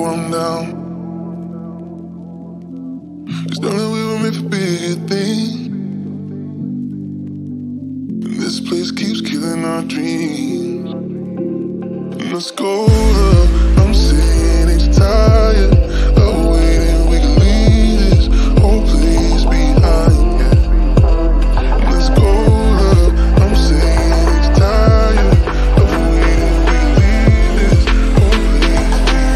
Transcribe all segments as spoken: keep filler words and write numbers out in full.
I'm down. Cause down that we were meant for bigger things. And this place keeps killing our dreams. And let's go up, I'm saying it's tired of waiting, we can leave this whole place behind, yeah. And let's go up, I'm saying it's tired of waiting, we can leave this whole place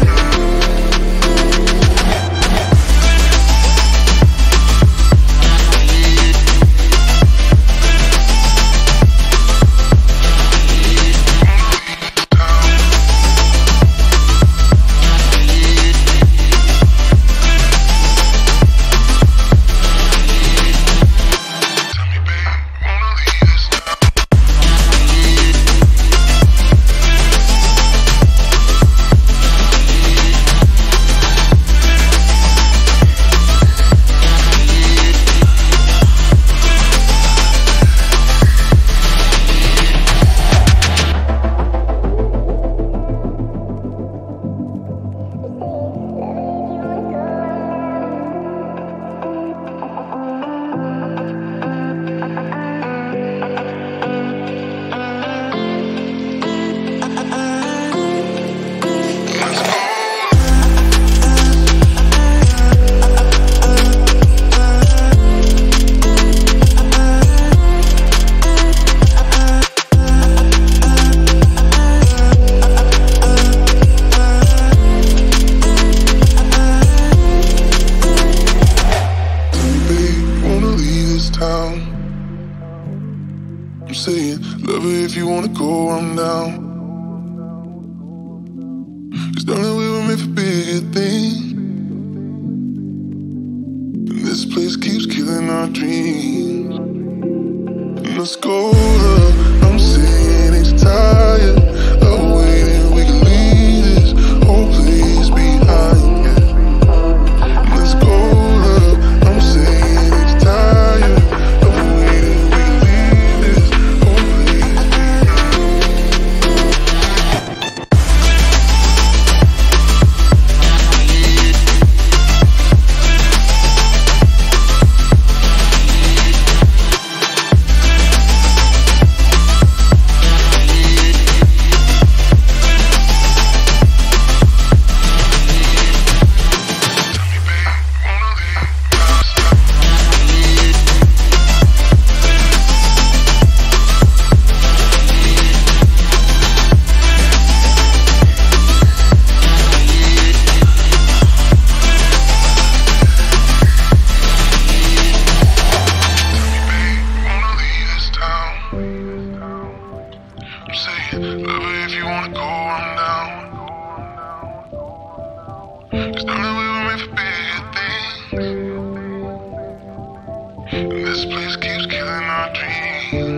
I'm saying, love it if you wanna go, I'm down. Cause down that we were meant for bigger things. And this place keeps killing our dreams. And let's go up, I'm saying it's tired of waiting, we can leave this whole place behind, yeah. And let's go up, I'm saying it's tired of waiting, we can leave this whole place love it if you wanna go, I'm down. Cause down that we were meant for bigger things. And this place keeps killing our dreams.